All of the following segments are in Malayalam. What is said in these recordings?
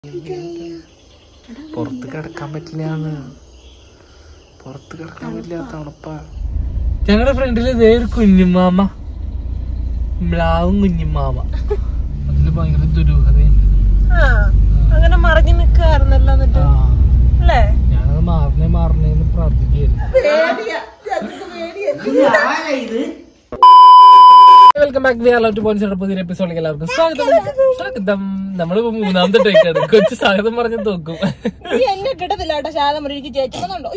പുറത്ത് കിടക്കാൻ പറ്റില്ലാന്ന്, പുറത്ത് കിടക്കാൻ പറ്റില്ല, തണുപ്പാ. ഞങ്ങളുടെ ഫ്രണ്ടില് ഇതേ ഒരു കുഞ്ഞുമാമ, മ്ലാവും കുഞ്ഞുമാമ, അതില് ഭയങ്കര ദുരൂഹതയുണ്ട്. അങ്ങനെ മറിഞ്ഞു നിക്കാറുന്നല്ലോ എന്നിട്ട് അല്ലേ? ഞാനത് മാറണേന്ന് പ്രാർത്ഥിക്കുകയായിരുന്നു. Welcome back. We are love to point പുതിയ എപ്പിസോഡിലേക്ക് എല്ലാവർക്കും സ്വാഗതം. നമ്മളിപ്പോ മൂന്നാമത്തെ ടേക്കാണ്. കൊച്ചു സ്വാഗതം പറഞ്ഞ് തോക്കും. എന്നെ കിട്ടത്തില്ല കേട്ടോ. ശാദം ചേച്ചിന്നുണ്ടോ?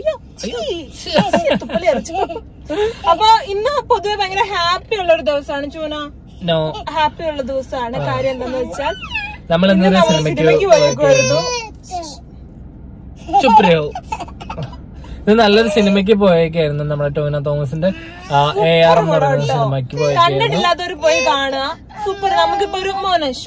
അപ്പൊ ഇന്ന് പൊതുവെ ഭയങ്കര ഹാപ്പി ഉള്ള ഒരു ദിവസമാണ് ചൂന. ഹാപ്പി ഉള്ള ദിവസമാണ്. കാര്യം എന്താന്ന് വെച്ചാൽ നമ്മൾ സിനിമയ്ക്ക് പോയേക്കുമായിരുന്നു. ചുപ്രയോ ഇത് നല്ലൊരു സിനിമയ്ക്ക് പോയേക്കായിരുന്നു. നമ്മുടെ ടോവിനോ തോമസിന്റെ AR എന്ന് പറയുന്ന സിനിമയ്ക്ക് കണ്ടിട്ടില്ലാത്തവര് പോയി കാണുക. സൂപ്പർ. നമുക്കിപ്പോ ഒരു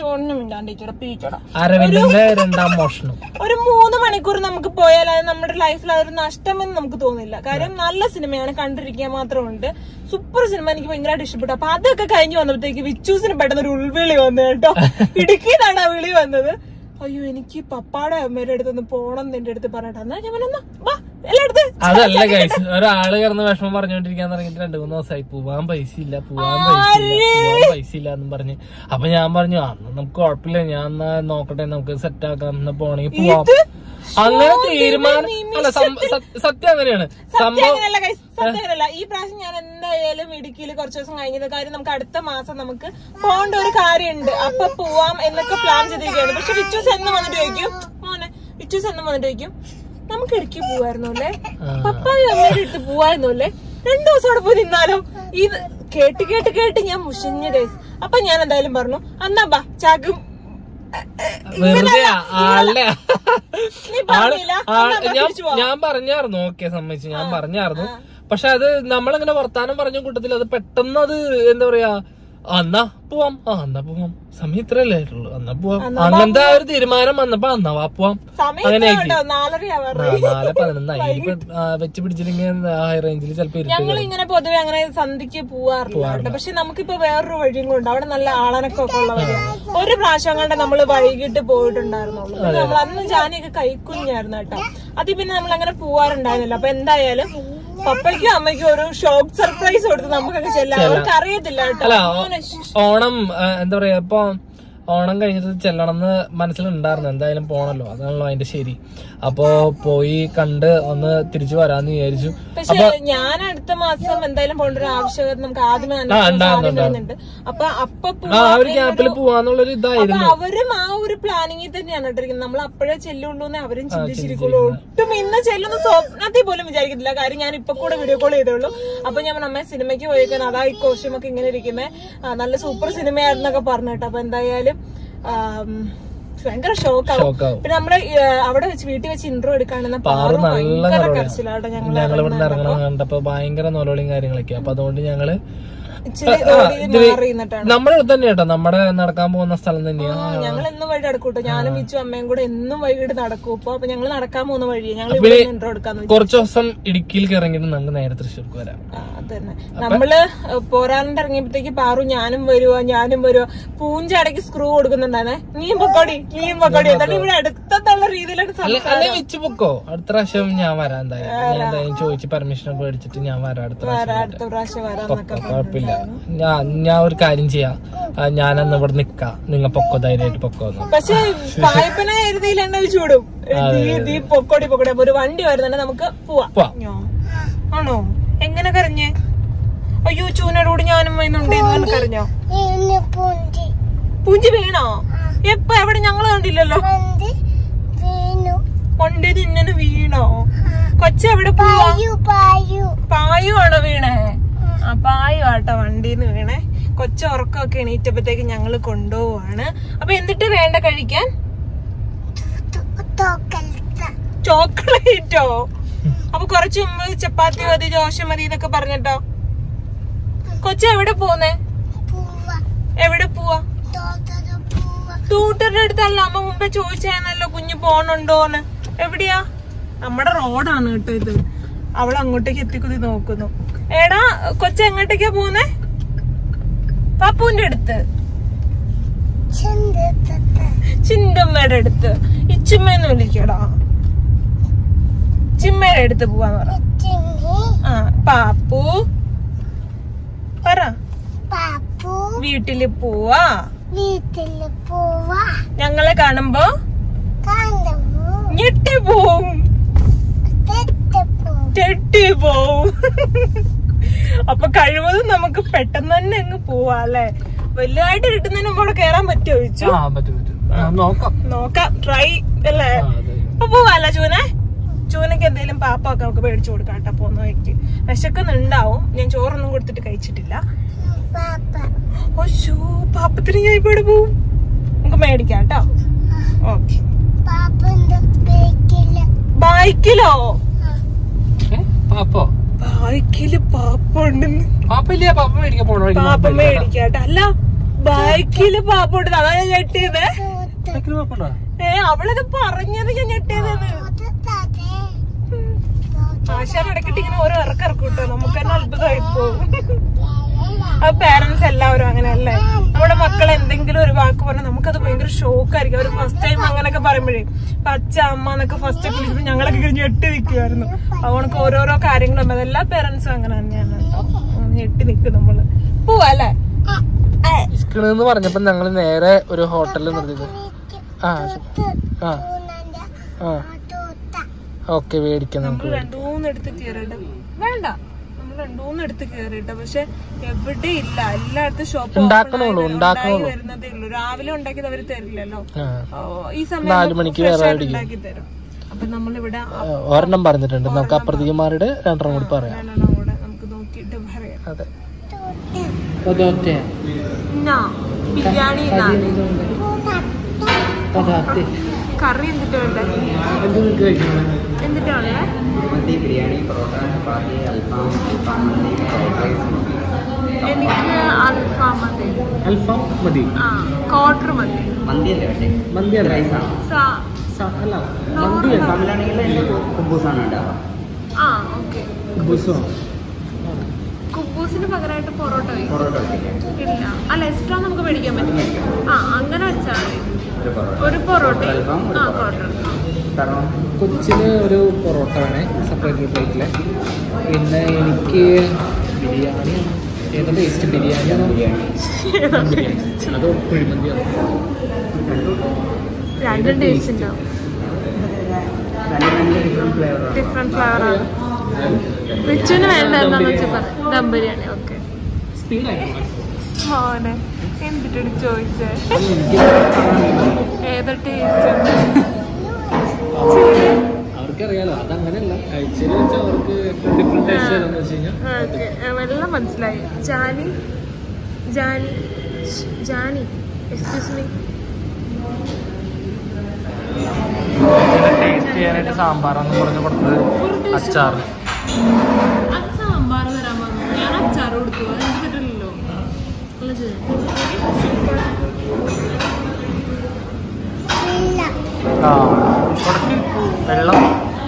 അരവിന്ദന്റെ രണ്ടാം മോഷണം ഒരു 3 മണിക്കൂർ നമുക്ക് പോയാൽ അത് നമ്മുടെ ലൈഫിൽ അതൊരു നഷ്ടമെന്ന് നമുക്ക് തോന്നില്ല. കാര്യം നല്ല സിനിമയാണ്, കണ്ടിരിക്കാൻ മാത്രമുണ്ട്. സൂപ്പർ സിനിമ, എനിക്ക് ഭയങ്കരമായിട്ട് ഇഷ്ടപ്പെട്ടു. അപ്പൊ അതൊക്കെ കഴിഞ്ഞ് വന്നപ്പോഴത്തേക്ക് വിച്ചൂസിന് പെട്ടെന്ന് ഒരു ഉൾവിളി വന്നു കേട്ടോ. ഇടുക്കിയിലാണ് ആ വിളി വന്നത്. അയ്യോ, എനിക്ക് പപ്പാടെ അമ്മയുടെ അടുത്തൊന്ന് പോണം നിന്റെ അടുത്ത് പറഞ്ഞിട്ട് എന്നാ ഞാൻ അതല്ല കഴിച്ചു. ഒരാള് കിടന്ന് വിഷമം പറഞ്ഞോണ്ടിരിക്കാൻ തുടങ്ങിട്ട് 2-3 ദിവസമായി. പോവാൻ പൈസ ഇല്ല എന്നും പറഞ്ഞ്. അപ്പൊ ഞാൻ പറഞ്ഞു അന്ന് നമുക്ക് കുഴപ്പമില്ല, ഞാൻ എന്നാ നോക്കട്ടെ, നമുക്ക് സെറ്റ് ആക്കാം, എന്നാ പോണെങ്കിൽ പോവാം. അങ്ങനെ തീരുമാനം. അല്ല, സത്യം അങ്ങനെയാണ് സംഭവം. ഈ പ്രാവശ്യം ഞാൻ എന്തായാലും ഇടുക്കിയിൽ കുറച്ച് ദിവസം കഴിഞ്ഞത്. കാര്യം നമുക്ക് അടുത്ത മാസം നമുക്ക് പോകേണ്ട ഒരു കാര്യമുണ്ട്. അപ്പൊ പോവാം എന്നൊക്കെ പ്ലാൻ ചെയ്തിരിക്കുകയാണ്. പക്ഷെ വിച്ചൂസ് എന്ന് വന്നിട്ട് ചോദിക്കും നമുക്ക് ഇടുക്കി പോവായിരുന്നു അല്ലേ, പപ്പായും അമ്മയുടെ അടുത്ത് പോവായിരുന്നു അല്ലേ, 2 ദിവസം അവിടെ പോയി നിന്നാലോ. ഇത് കേട്ട് ഞാൻ മുഷിഞ്ഞ ഡേയ്സ്. അപ്പൊ ഞാൻ എന്തായാലും പറഞ്ഞു എന്നാ ബാ ചാക്കും. ഞാൻ പറഞ്ഞായിരുന്നു, ഓക്കെ സമ്മതിച്ചു, ഞാൻ പറഞ്ഞായിരുന്നു. പക്ഷെ അത് നമ്മളിങ്ങനെ വർത്താനം പറഞ്ഞ കൂട്ടത്തിൽ അത് പെട്ടെന്ന് അത് എന്താ പറയാ, എന്നാ പോവാം, എന്നാ പോവാം, സമയം ഇത്രയല്ലേ ആയിട്ടുള്ളൂ, എന്നാ പോവാം, അങ്ങനത്തെ ആ ഒരു തീരുമാനം വന്നപ്പോ എന്നാ പോവാം. അങ്ങനെ 4:11 വെച്ച് പിടിച്ചില്ലെങ്കിൽ ഹൈ റേഞ്ചിൽ ചിലപ്പോ ഞങ്ങൾ ഇങ്ങനെ പൊതുവെ അങ്ങനെ സന്ധ്യക്ക് പോവാറില്ല. പക്ഷെ നമുക്കിപ്പോ വേറൊരു വഴിയും കൊണ്ട് അവിടെ നല്ല ആളനക്കൊക്കെ ഉള്ള വഴിയാണ്. ഒരു പ്രാവശ്യം കണ്ട് നമ്മള് വൈകിട്ട് പോയിട്ടുണ്ടായിരുന്നുള്ളൂ. നമ്മൾ അന്ന് ജാനിയൊക്കെ കൈക്കുഞ്ഞായിരുന്നു കേട്ടോ. അതിൽ പിന്നെ നമ്മൾ അങ്ങനെ പോവാറുണ്ടായിരുന്നില്ല. അപ്പൊ എന്തായാലും പപ്പയ്ക്കും അമ്മയ്ക്കും ഒരു ഷോക്ക് സർപ്രൈസ് കൊടുത്ത് നമുക്കൊക്കെ ചെല്ലാം. അവർക്ക് അറിയത്തില്ല കേട്ടോ. ഓണം എന്താ പറയാ, ഇപ്പൊ ഓണം കഴിഞ്ഞിട്ട് ചെല്ലണം എന്ന് മനസ്സിലുണ്ടായിരുന്നു. എന്തായാലും പോണല്ലോ, അതാണല്ലോ അതിന്റെ ശരി. അപ്പൊ പോയി കണ്ട് ഒന്ന് തിരിച്ചു വരാന്ന് വിചാരിച്ചു. പക്ഷെ ഞാൻ അടുത്ത മാസം എന്തായാലും പോകേണ്ട ഒരു ആവശ്യകത നമുക്ക് ആദ്യമേ വരുന്നുണ്ട്. അപ്പൊ ഗ്യാപ്പിൽ പോവാന്നുള്ളൊരു ഇതായിരുന്നു. അവരും ആ ഒരു പ്ലാനിങ്ങിൽ തന്നെയാണ് ഇട്ടിരിക്കുന്നത്. നമ്മൾ അപ്പോഴേ ചെല്ലുള്ളൂ എന്ന് അവരും ചിന്തിച്ചിരിക്കുള്ളൂ. ഒട്ടും ഇന്ന് ചെല്ലുന്ന സ്വപ്നത്തിൽ പോലും വിചാരിക്കത്തില്ല. കാര്യം ഞാൻ ഇപ്പൊ കൂടെ വീഡിയോ കോൾ ചെയ്തോളൂ. അപ്പൊ ഞാൻ നമ്മെ സിനിമയ്ക്ക് പോയേക്കാൻ അതാ ഈ കോസ്റ്റ്യൂമൊക്കെ ഇങ്ങനെ ഇരിക്കുന്നത്, നല്ല സൂപ്പർ സിനിമയായിരുന്നൊക്കെ പറഞ്ഞിട്ട്. അപ്പൊ എന്തായാലും ഭയങ്കര ഷോക്കാവും. പിന്നെ നമ്മള് അവിടെ വെച്ച് വീട്ടിൽ വെച്ച് ഇൻട്രോ എടുക്കാണെന്ന ഭയങ്കര കരച്ചിലാട്ടോ. ഞങ്ങളിവിടെ ഇറങ്ങണം കണ്ടപ്പോ ഭയങ്കര നോലോളിയും കാര്യങ്ങളൊക്കെ. അപ്പൊ അതുകൊണ്ട് ഞങ്ങള് നമ്മുടെ തന്നെ കേട്ടോ, നമ്മുടെ നടക്കാൻ പോകുന്ന സ്ഥലം തന്നെയാണ്. ഞങ്ങൾ എന്നും വഴി നടക്കൂട്ടോ. ഞാനും മിച്ചു അമ്മയും കൂടെ എന്നും വൈകിട്ട് നടക്കും. ഇപ്പൊ അപ്പൊ ഞങ്ങൾ നടക്കാൻ പോകുന്ന വഴിയെ ഞങ്ങൾ ഇൻട്രോ എടുക്കാന്ന്. കുറച്ച് ദിവസം ഇടുക്കിയിലേക്ക് ഇറങ്ങിയിട്ട് നമുക്ക് നേരെ തൃശ്ശൂർക്ക് വരാം. അതന്നെ, നമ്മള് പോരാണ്ട് ഇറങ്ങിയപ്പോഴത്തേക്ക് പാറു ഞാനും വരുവാ പൂഞ്ചടക്ക് സ്ക്രൂ കൊടുക്കുന്നുണ്ടായിരുന്നേ. നീയും പൊക്കോടി എന്നിട്ട് ഇവിടെ അടുത്തുള്ള രീതിയിലാണ് വെച്ച് പൊക്കോ. അടുത്ത പ്രാവശ്യം ഞാൻ വരാം. എന്തായാലും ചോദിച്ച് പെർമിഷൻ ഒക്കെ മേടിച്ചിട്ട് ഞാൻ വരാം. അടുത്ത പ്രാവശ്യം വരാന്നൊക്കെ കുഴപ്പമില്ല. ഞാൻ ഒരു കാര്യം ചെയ്യാം, ഞാനന്ന് ഇവിടെ നിക്കാം, നിങ്ങ പൊക്കോ, ധൈര്യമായിട്ട് പൊക്കോ. പക്ഷെ വായ്പന എഴുതിയിൽ എണ്ണ വെച്ച് വിടും. പൊക്കോടി അപ്പൊ ഒരു വണ്ടി വരുന്നുണ്ട്, നമുക്ക് പോവാം. ആണോ? എങ്ങനെ കരഞ്ഞേ? അയ്യോ, ചൂനോട് കൂടി ഞാനും വരുന്നുണ്ട് കരഞ്ഞോ? പൂഞ്ചി വീണോ? എപ്പ എവിടെ? ഞങ്ങള് കണ്ടില്ലല്ലോ. വണ്ടി തിന്നന് വീണോ? കൊച്ചെവിടെ പോവാ? പായു ആണോ വീണേ? ആ പായു ആട്ടോ വണ്ടിന്ന് വീണേ. കൊച്ച ഉറക്കമൊക്കെ എണീറ്റപ്പോഴത്തേക്ക് ഞങ്ങള് കൊണ്ടുപോവാണ്. അപ്പൊ എന്നിട്ട് വേണ്ട കഴിക്കാൻ ചോക്ലേറ്റോ? അപ്പൊ കുറച്ച് മുമ്പ് ചപ്പാത്തി മതി, ദോശ മതി എന്നൊക്കെ പറഞ്ഞിട്ടോ. കൊച്ച എവിടെ പോന്നേ? എവിടെ പോവാ? ടൂട്ടറിന്റെ അടുത്തല്ല, അമ്മ മുമ്പേ ചോദിച്ചായിരുന്നല്ലോ കുഞ്ഞു പോണുണ്ടോന്ന്. എവിടെയാ? നമ്മുടെ റോഡാണ് കേട്ടോ ഇത്. അവള് അങ്ങോട്ടേക്ക് എത്തിക്കുതി നോക്കുന്നു. എടാ കൊച്ച എങ്ങോട്ടേക്കാ പോന്നേ? പപ്പുവിന്റെ അടുത്ത്, ചിന്തമ്മയുടെ അടുത്ത്. ഇച്ചുമ്മേന്ന് വിളിക്കടാ. ചിമ്മേടെ അടുത്ത് പോവാന്ന് പറ. ആ പാപ്പു പറ. വീട്ടില് പോവാ. ഞങ്ങളെ കാണുമ്പോ ഞെട്ടിപ്പോവും, ചെട്ടിപ്പോവും. അപ്പൊ കഴിവതും നമുക്ക് പെട്ടെന്ന് തന്നെ അങ്ങ് പോവാ അല്ലെ. വലുതായിട്ട് കിട്ടുന്നതിന് മുമ്പ് അവിടെ കേറാൻ പറ്റുമോ ചോദിച്ചു. നോക്കാം, ട്രൈ അല്ലേ. അപ്പൊ പോവാല്ല ചൂനെ. ചൂനക്ക് എന്തെങ്കിലും പാപ്പൊക്കെ നമുക്ക് മേടിച്ചു കൊടുക്കാം കേട്ടോ. പോന്ന വഴിക്ക് വിശക്കുന്നുണ്ടാവും. ഞാൻ ചോറൊന്നും കൊടുത്തിട്ട് കഴിച്ചിട്ടില്ല. പാപ്പത്തിന് ഞാൻ ഇപ്പൊ പോവും. നമുക്ക് മേടിക്കാം കേട്ടോ. ഓക്കെ. ബൈക്കിലോ? ബൈക്കില് പാപ്പ ഉണ്ടെന്ന്. പാപ്പ മേടിക്കാട്ടോ. അല്ല ബൈക്കില് പാപ്പ ഉണ്ടെന്ന്. അതാ ഞാൻ ഞെട്ടിയത്. അവളത് പറഞ്ഞത് ഞാൻ ഞെട്ടിയതെന്ന്. ആശാൻ ഇടയ്ക്കിട്ട് ഇങ്ങനെ ഓരോ ഇറക്കിറക്കും കേട്ടോ. നമുക്ക് തന്നെ അത്ഭുതമായി പോകും. അത് പേരൻസ് എല്ലാവരും അങ്ങനെയല്ലേ. നമ്മുടെ മക്കൾ എന്തെങ്കിലും ഒരു വാക്ക് പറഞ്ഞാൽ നമുക്കത് ഭയങ്കര ഷോക്കായിരിക്കും. അവർ ഫസ്റ്റ് ടൈം അങ്ങനെയൊക്കെ പറയുമ്പോഴേ അച്ഛ അമ്മ എന്നൊക്കെ ഫസ്റ്റ് ഒക്കെ വിളിച്ചപ്പോൾ ഞങ്ങളൊക്കെ ഞെട്ടി നിൽക്കുമായിരുന്നു. അതുകൊണ്ട് ഓരോരോ കാര്യങ്ങളും അതെല്ലാ പേരൻസും അങ്ങനെ തന്നെയാണ് കേട്ടോ. ഞെട്ടി നിൽക്കും നമ്മള്. പോവാല്ലേ എന്ന് പറഞ്ഞപ്പോ ഞങ്ങള് നേരെ ഒരു ഹോട്ടലിൽ നിർത്തിയത്. ഓക്കെ മേടിക്കാം. നമുക്ക് 2-3 എടുത്ത് കയറിയിട്ട് വേണ്ട. നമ്മൾ 2-3 എടുത്ത് കയറിയിട്ട് പക്ഷെ എവിടെ ഇല്ല. എല്ലായിടത്തും ഷോപ്പ് വരുന്നതേ ഉള്ളൂ. രാവിലെ ഉണ്ടാക്കിയത് അവര് തരില്ലല്ലോ. ഈ സമയം 4 മണിക്ക് ഉണ്ടാക്കി തരും. അപ്പൊ നമ്മളിവിടെ ഒരെണ്ണം പറഞ്ഞിട്ടുണ്ട്. നമുക്ക് അപ്പുറത്തേക്ക് മാറിയിട്ട് 2 കൂടി പറയാം. നമുക്ക് നോക്കിയിട്ട് പറയാം. അതെ ബിരിയാണി കറി എന്തിട്ടാണ് എന്തിട്ടാണ് എനിക്ക് അൽഫാം മതി. ക്വാർട്ടർ മതി. കുബൂസിന് പകരമായിട്ട് പൊറോട്ട ഇല്ല. അല്ല എക്സ്ട്രാ നമുക്ക് മേടിക്കാൻ പറ്റും. അങ്ങനെ വെച്ചാൽ ഒരു പൊറോട്ട. കൊച്ചിന് ഒരു പൊറോട്ട വേണേ സെപ്പറേറ്റ് പ്ലേറ്റില്. പിന്നെ എനിക്ക് ബിരിയാണി. ഏതാ ടേസ്റ്റ്? ബിരിയാണിയാണോ അതോ കുഴിമന്തിയാണോ? രണ്ടും ടേസ്റ്റ് ഉണ്ടാവും. ഡിഫറെന്റ് ഫ്ലേവറാണ്. റിച്ചുവിന് വേണ്ട എന്താന്ന് വെച്ചാൽ ദം ബിരിയാണി. ഓക്കെ മോനെ എന്തിട്ട് ചോദിച്ചേ? ഏതാ ടേസ്റ്റ്? അവർക്കറിയാലോ. അതങ്ങനെയല്ല കഴിച്ചത് വെച്ചാൽ അവർക്ക് ഡിഫറെന്റ് ടേസ്റ്റ് ഏതാന്ന് വെച്ച് കഴിഞ്ഞാൽ എല്ലാം മനസ്സിലായി. ജാനി ജാനി ജാനി എക്സ്ക്യൂസ് മീ. ടേസ്റ്റ് ചെയ്യാനായിട്ട് സാമ്പാറാന്ന് പറഞ്ഞു കൊടുത്തത്. അച്ചാറ് അത് സാമ്പാർ തരാൻ പറഞ്ഞു. ഞാൻ അച്ചാറ് കൊടുത്തു. അതെനിക്ക് കിട്ടില്ലല്ലോ. വെള്ളം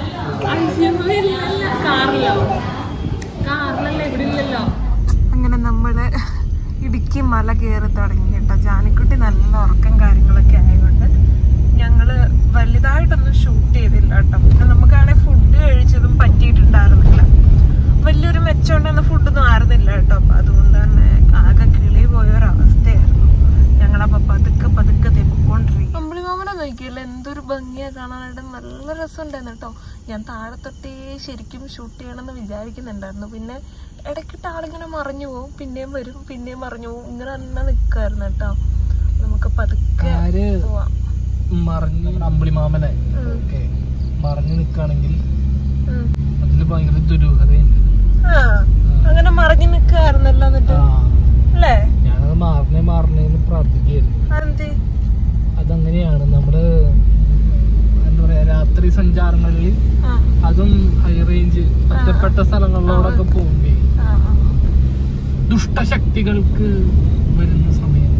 കാറിലല്ല ഇവിടെ ഇല്ലല്ലോ. അങ്ങനെ നമ്മള് ഇടുക്കി മല കയറി തുടങ്ങി കേട്ടോ. ജാനിക്കുട്ടി നല്ല ഉറക്കം കാര്യങ്ങളൊക്കെ ആയതുകൊണ്ട് ഞങ്ങള് വലുതായിട്ടൊന്നും ഷൂട്ട് ചെയ്തില്ല കേട്ടോ. പിന്നെ നമുക്കാണെങ്കിൽ ഫുഡ് കഴിച്ചതും പറ്റിയിട്ടുണ്ടായിരുന്നില്ല. വലിയൊരു മെച്ചമുണ്ടെന്ന ഫുഡൊന്നും ആയിരുന്നില്ല കേട്ടോ. അപ്പൊ അതുകൊണ്ട് തന്നെ ആകെ കിളി പോയൊരവസ്ഥയായിരുന്നു. ഞങ്ങളപ്പോ പതുക്കെ തെപ്പിക്കൊണ്ടിരിക്കും. അമ്പിളിമാമനെ നോക്കിയല്ലോ എന്തൊരു ഭംഗിയാ കാണാനായിട്ട്. നല്ല രസമുണ്ടായിരുന്നു കേട്ടോ. ഞാൻ താഴെ തൊട്ടേ ശരിക്കും ഷൂട്ട് ചെയ്യണമെന്ന് വിചാരിക്കുന്നുണ്ടായിരുന്നു. പിന്നെ ഇടയ്ക്കിട്ട് ആളിങ്ങനെ മറിഞ്ഞു പോവും, പിന്നെയും വരും, പിന്നെയും മറിഞ്ഞു പോവും. ഇങ്ങനെ തന്നെ നിൽക്കായിരുന്നു കേട്ടോ. നമുക്ക് പതുക്കെ പോവാം. അമ്പിളിമാമനെ മറിഞ്ഞു നിൽക്കുകയാണെങ്കിൽ അതില് ഭയങ്കര ദുരൂഹതയുണ്ട്. അങ്ങനെ മറിഞ്ഞു നിൽക്കായിരുന്നല്ലോ എന്നിട്ട് അല്ലേ. ഞാനത് മാറണേന്ന് പ്രാർത്ഥിക്കുകയായിരുന്നു. അതങ്ങനെയാണ്. നമ്മള് എന്താ പറയാ രാത്രി സഞ്ചാരങ്ങളിൽ അതും ഹൈ റേഞ്ച് ഒറ്റപ്പെട്ട സ്ഥലങ്ങളിലോടൊക്കെ പോകുമ്പോ ദുഷ്ടശക്തികൾക്ക് വരുന്ന സമയം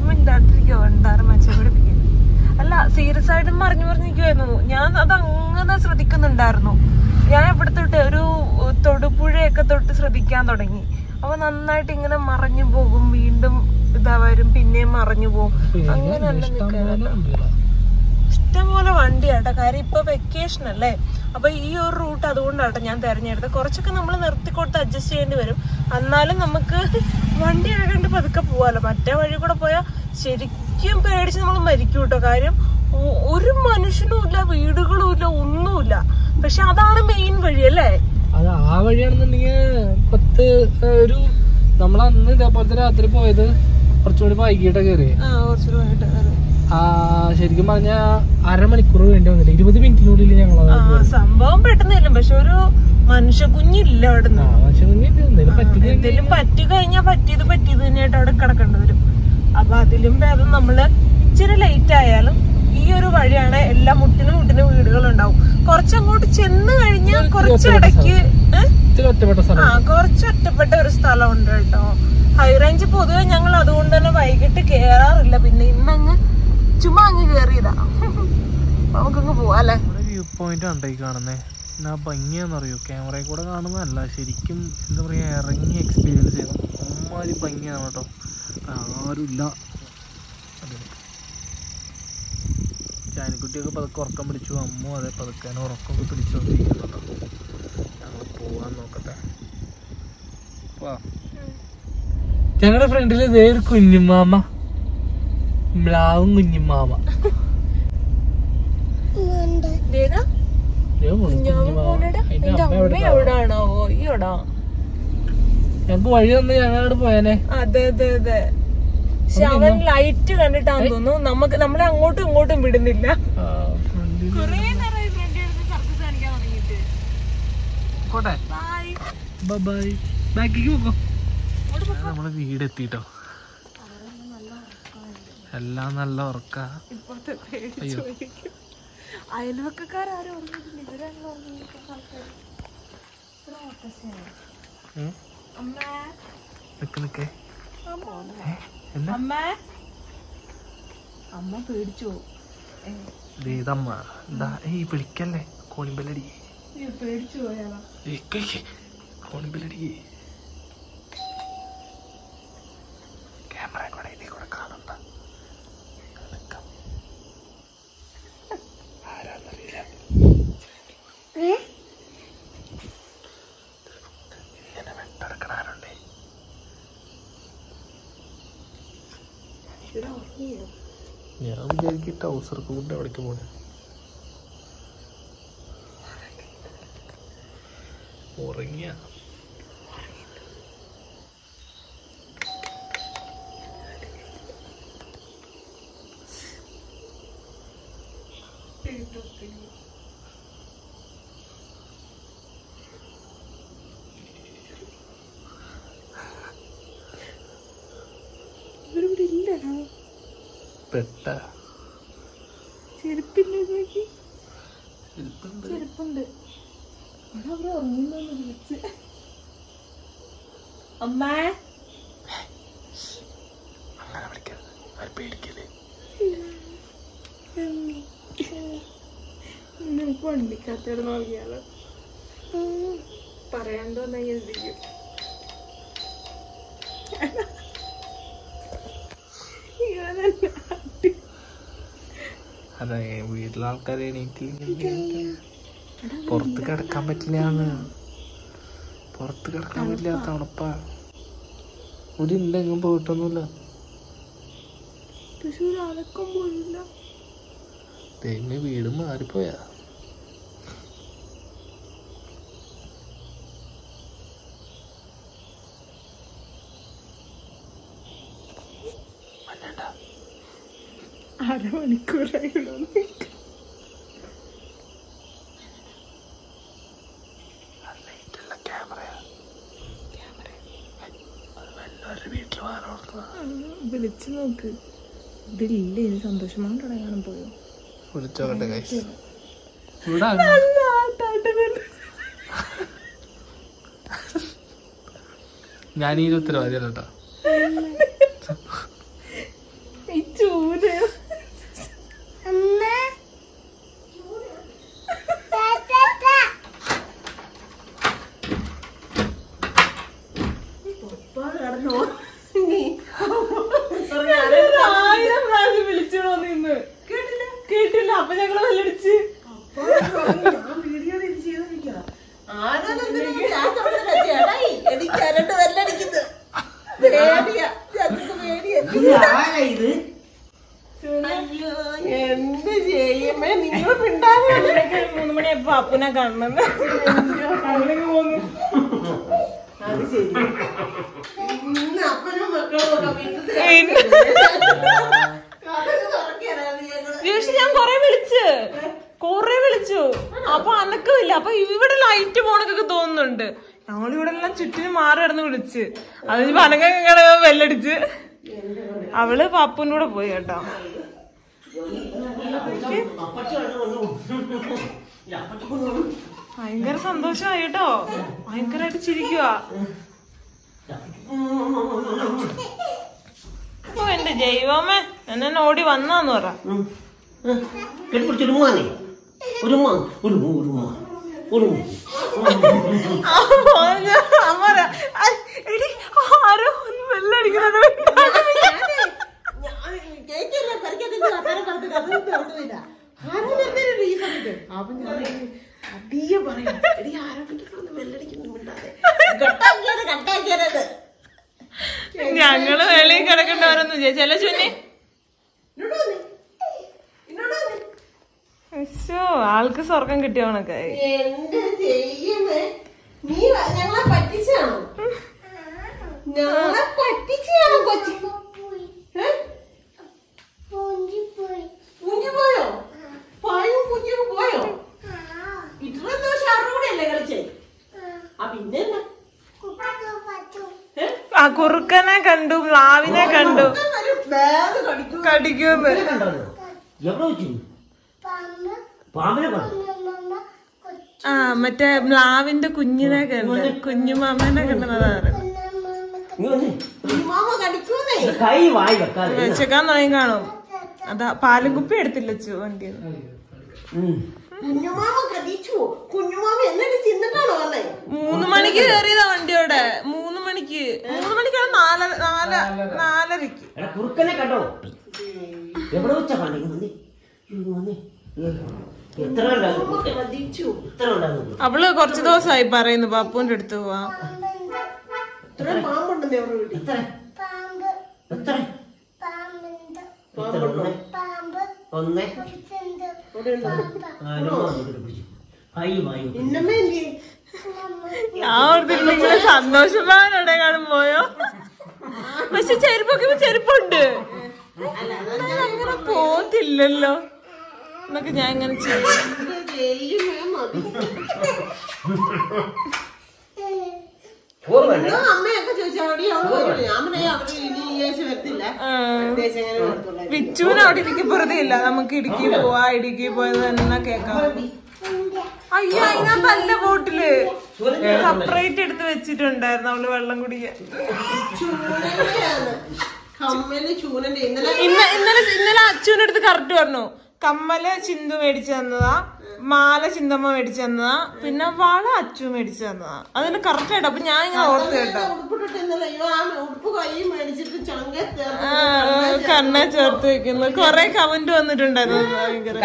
അല്ല സീരിയസ് ആയിട്ട് മറിഞ്ഞിരിക്കുമായിരുന്നു. ഞാൻ അത് അങ്ങനെ ശ്രദ്ധിക്കുന്നുണ്ടായിരുന്നു. ഞാൻ ഇവിടെ തൊട്ട് ഒരു തൊടുപുഴയൊക്കെ തൊട്ട് ശ്രദ്ധിക്കാൻ തുടങ്ങി. അപ്പൊ നന്നായിട്ട് ഇങ്ങനെ മറിഞ്ഞു പോകും, വീണ്ടും ഇതാ വരും, പിന്നെയും മറിഞ്ഞു പോകും. അങ്ങനെയല്ല നിൽക്കാനല്ലോ. ഇഷ്ടംപോലെ വണ്ടിയാട്ടോ. കാര്യം ഇപ്പൊ വെക്കേഷൻ അല്ലേ, അപ്പൊ ഈ ഒരു റൂട്ട് അതുകൊണ്ടാട്ടോ ഞാൻ തെരഞ്ഞെടുത്തത്. കുറച്ചൊക്കെ നമ്മൾ നിർത്തിക്കൊടുത്ത് അഡ്ജസ്റ്റ് ചെയ്യേണ്ടി വരും, എന്നാലും നമുക്ക് വണ്ടി ആയതുകൊണ്ട് പതുക്കെ പോവാലോ. മറ്റേ വഴി കൂടെ പോയാൽ ശരിക്കും പേടിച്ച് നമ്മൾ മരിക്കും കേട്ടോ. കാര്യം ഒരു മനുഷ്യനും ഇല്ല, വീടുകളും ഇല്ല, ഒന്നുമില്ല. പക്ഷെ അതാണ് മെയിൻ വഴി അല്ലേ. അത് ആ വഴിയാണെന്നുണ്ടെങ്കിൽ ഒരു നമ്മളന്ന് ഇതേപോലത്തെ രാത്രി പോയത് കുറച്ചുകൂടി വൈകിട്ട് കയറി. ശരിക്കും പറഞ്ഞ അരമണിക്കൂർ വേണ്ടി വന്നില്ല, 20 മിനിറ്റിനുള്ളിൽ ഞങ്ങൾ സംഭവം പെട്ടെന്ന് ചെല്ലും. പക്ഷെ ഒരു മനുഷ്യ കുഞ്ഞില്ല അവിടെ നിന്ന്. എന്തെങ്കിലും പറ്റി കഴിഞ്ഞാൽ പറ്റിയത് തന്നെയായിട്ട് അവിടെ കിടക്കേണ്ടി വരും. അപ്പൊ അതിലും ഭേദം നമ്മള് ഇച്ചിരി ലേറ്റ് ആയാലും ഈ ഒരു വഴിയാണ്. എല്ലാ മുട്ടിനും വീടുകളുണ്ടാവും. കുറച്ചങ്ങോട്ട് ചെന്ന് കഴിഞ്ഞാൽ കുറച്ചിടയ്ക്ക് കുറച്ചൊറ്റപ്പെട്ട ഒരു സ്ഥലമുണ്ട് കേട്ടോ. ഹൈറേഞ്ച് പൊതുവെ ഞങ്ങൾ അതുകൊണ്ട് തന്നെ വൈകിട്ട് കേറാറില്ല. പിന്നെ ഇന്നങ്ങ് ചുമ്മാ അങ്ങ് കേറിയതാ. നമുക്കങ്ങ് പോവാ അല്ലേ. വ്യൂ പോയിന്റ് ആണ് ഈ കാണുന്നേ. പിന്നെ ആ ഭംഗിയാന്നറിയോ, ക്യാമറയിൽ കൂടെ കാണുന്നതല്ല, ശരിക്കും എന്താ പറയാ ഇറങ്ങി എക്സ്പീരിയൻസ് ചെയ്തു. അമ്മാതിരി ഭംഗിയാണ് കേട്ടോ. ആരുമില്ല. ചാനിക്കുട്ടിയൊക്കെ പതുക്കെ ഉറക്കം പിടിച്ചു. അമ്മ അതെ പതുക്കെ ഉറക്കമൊക്കെ പിടിച്ചോണ്ടിരിക്കുന്നുണ്ടോ. ഞങ്ങൾ പോവാൻ നോക്കട്ടെ. ഞങ്ങളുടെ ഫ്രണ്ടിൽ ഇതേ ഒരു കുഞ്ഞുമാമ, മ്ലാവും കുഞ്ഞുമാമ. ഞങ്ങക്ക് വഴി തന്ന് ഞങ്ങളോട് പോയാനെ. അതെ അതെ അതെ. അവൻ ലൈറ്റ് കണ്ടിട്ടാന്ന് തോന്നുന്നു നമ്മളെ അങ്ങോട്ടും ഇങ്ങോട്ടും വിടുന്നില്ല. കൊറേ നേരമായി ഫ്രണ്ട് സർക്കസ് കാണിക്കാൻ തുടങ്ങിയിട്ട്. നമ്മളെ വീടെത്തിട്ടോ. എല്ലാം നല്ല ഉറക്ക. അയൽവക്കാരും ഉറങ്ങിയിട്ടില്ല, ഇവരാണല്ലോ ഉറങ്ങിയിരിക്കുന്ന ആൾക്കാർ. അമ്മ പേടിച്ചോ? വിളിക്കല്ലേ, കോളിമ്പലടി. പേടിച്ചു പോയാളാ. കോളിമ്പലടി. ക്യാമറ കൂടെ ഇതിൽ കൂടെ കാണണ്ട. ആരാന്നറിയില്ല. ഇങ്ങനെ വെട്ടെടുക്കണാരുണ്ടേ. ഞാൻ വിചാരിക്കും ടൗസർ കൂടിന്റെ അവിടേക്ക് പോണേ. ഉറങ്ങിയ ഇവരിവിടെ ഇല്ലല്ലോ. പെട്ട ചെരുപ്പുണ്ട്. അവിടെ ഉറങ്ങുന്നോന്ന് വിളിച്ച്. അമ്മേ അങ്ങനെ വിളിക്കരുത്, അവർ പേടിക്കല്ലേ. നമുക്ക് വണ്ടിക്കകത്തോട് നോക്കിയാലോ. പറയാണ്ട് വന്നാ എന്തിരിക്കും. അതെ, വീട്ടിലെ ആൾക്കാരെ എണീറ്റില്ലെങ്കിൽ പുറത്ത് കിടക്കാൻ പറ്റില്ലാന്ന്. പുറത്ത് കിടക്കാൻ പറ്റില്ല, തണുപ്പാ. ഒരു ഇണ്ടെങ്കിലും പോയിട്ടൊന്നുമില്ല. അലക്കം പോയില്ല. തെങ്ങ് വീട് മാറിപ്പോയാ. അരമണിക്കൂറായി വിളിച്ചു നോക്ക്. ഇതില്ലേ, സന്തോഷമാണ് തുടങ്ങാനും പോയോ. വിളിച്ചോട്ടെ. ഞാൻ ഈ ഉത്തരവാദിയാണ് കേട്ടോ. എനിക്ക് അരണ്ട് വെല്ലടിക്കുന്നത് ഇത് എന്ത് ചെയ്യുമേ നിങ്ങൾ പിണ്ടാതെ 3 മണിയപ്പോ അപ്പനെ കാണുന്നത്. അത് ശരി. ഇന്ന് അപ്പനും മക്കളും ഞാൻ കൊറേ വിളിച്ചു അപ്പൊ അനക്കമില്ല. അപ്പൊ ഇവിടെ ലൈറ്റ് പോണൊക്കെ തോന്നുന്നുണ്ട്. ഞങ്ങളിവിടെ എല്ലാം ചുറ്റിനും മാറി കിടന്ന് വിളിച്ച് അത് പനങ്ങനെ വെല്ലടിച്ച് അവള് പാപ്പൂന്റെ കൂടെ പോയി കേട്ടോ. ഭയങ്കര സന്തോഷമായി കേട്ടോ. ഭയങ്കരമായിട്ട് ചിരിക്കുവാ. ഓ എന്റെ ജൈവമേ എന്നെ ഓടി വന്നാന്ന് പറ. ആരോ ഒന്ന് വെല്ലടിക്കുന്നത് ഞങ്ങള് വെളിയിൽ കിടക്കണ്ടവരൊന്നും വിചാരിച്ചല്ല ചുന്നി. ആൾക്ക് സ്വർഗം കിട്ടിയവണൊക്കെ. എന്ത് ചെയ്യുമേ നീ ഞങ്ങളെ പറ്റിച്ചാണോ? ഞങ്ങളെ പറ്റിച്ചാണോ കൊച്ചി? കുഞ്ഞു പോയോ? പായും കുഞ്ഞു പോയോ? ഇത്രയും ഷാറും കൂടെ അല്ലേ കളിച്ചേ? ആ പിന്നെ ആ കുറുക്കനെ കണ്ടു, മ്ലാവിനെ കണ്ടു കടിക്കുന്നു. ആ മറ്റേ മ്ലാവിന്റെ കുഞ്ഞിനെ കണ്ട്, കുഞ്ഞുമാമനെ കണ്ടതാണ്. വെച്ചേക്കാൻ തുടങ്ങി കാണും. അതാ പാലും കുപ്പി എടുത്തില്ല വണ്ടി. കുഞ്ഞുമാമ കടിച്ചു. കുഞ്ഞുമാമ എന്നിട്ട് ചിന്നിട്ടാണോ വന്നേ? 3 മണിക്ക് കയറിയതാ വണ്ടിയോടെ. 3 മണിക്ക് 4:30. കുറുക്കനെ കണ്ടോ? എവിടെ വെച്ചാ കണ്ടേ? അവള് കുറച്ചു ദിവസമായി പറയുന്നു പാപ്പുവിന്റെ അടുത്ത് പോവാ. ഞാൻ സന്തോഷമാനോടെ കാണും പോയോ. പക്ഷെ ചെരുപ്പുണ്ട്. അങ്ങനെ പോത്തില്ലല്ലോ എന്നൊക്കെ ഞാൻ ഇങ്ങനെ ചെയ്യും. അമ്മയൊക്കെ വിച്ചൂന് അവിടെ ഇടുക്കി വെറുതെയില്ല. നമുക്ക് ഇടുക്കി പോയത് തന്നെ കേക്കാം. അയ്യോ അതിനകത്തല്ല ബോട്ടില് സെപ്പറേറ്റ് എടുത്ത് വെച്ചിട്ടുണ്ടായിരുന്നു അവള് വെള്ളം കുടിക്കാൻ. ഇന്നലെ അച്ഛൻ്റെ അടുത്ത് കറക്റ്റ് പറഞ്ഞു. കമ്മല് ചിന്തു മേടിച്ചു തന്നതാ, മാല ചിന്തമ്മ മേടിച്ചു തന്നതാ, പിന്നെ വള അച്ചു മേടിച്ചു തന്നതാ. അതിന് കറക്റ്റ് ആയിട്ട്. അപ്പൊ ഞാൻ ഇങ്ങനെ ഓർത്ത് കേട്ടോ. കണ്ണെ ചേർത്ത് വെക്കുന്നു. കൊറേ കമന്റ് വന്നിട്ടുണ്ടായിരുന്നു. ഭയങ്കര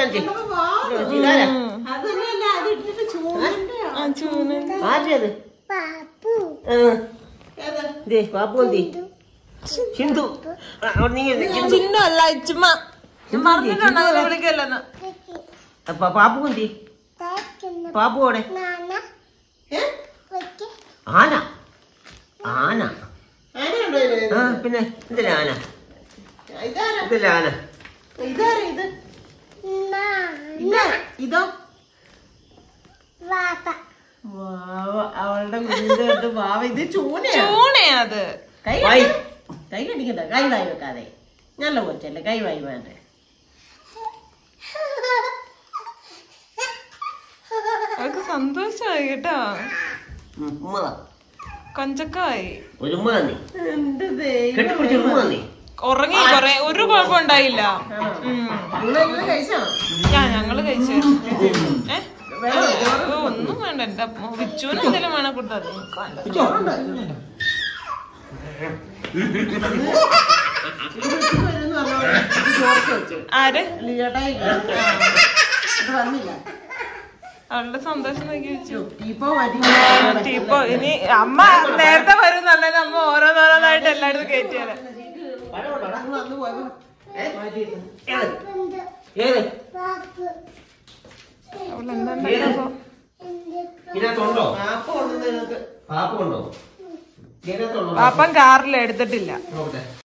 ചിന്നു അല്ല ഇച്ചുമ്മ വിളിക്കല്ലെന്ന്. പാപ്പു എന്തി? പാപ്പുടെ ആന. ആന പിന്നെ ഇതിലെ ആന. ഇതിലെ ആന ഇതോ അവളുടെ കുഞ്ഞിട്ട് വാവ. ഇത് ചൂണയാ. അത് കൈ കടിക്കണ്ട. കൈ വായി വെക്കാതെ. നല്ല കൊച്ചല്ലേ, കൈ വായി വേണ്ടേ. അവൾക്ക് സന്തോഷമായി കേട്ടോ. കൊഞ്ചക്കായി ഉറങ്ങി. കൊറേ ഒരു കുഴപ്പം ഉണ്ടായില്ല. ഞങ്ങള് കഴിച്ചു. ഒന്നും വേണ്ട. എന്റെ വിച്ചുവിന് എന്തെങ്കിലും വേണം കൊടുത്തത്. ആര് വന്നില്ല. അവളുടെ സന്തോഷം നോക്കി വെച്ചു. ഇപ്പൊ മതി. ഇപ്പൊ ഇനി അമ്മ നേരത്തെ വരും നല്ലത്. അമ്മ ഓരോന്നോരോന്നായിട്ട് എല്ലായിടത്തും കയറ്റിയാല്. അന്ന് പോയപ്പോ അവളെന്താ ഇതിനകത്തുണ്ടോ? പാപ്പ ഒന്നും നിങ്ങൾക്ക് പാപ്പുണ്ടോ? ഇതിനകത്തുണ്ടോ? പാപ്പൻ കാറിൽ എടുത്തിട്ടില്ല. നോക്കട്ടെ.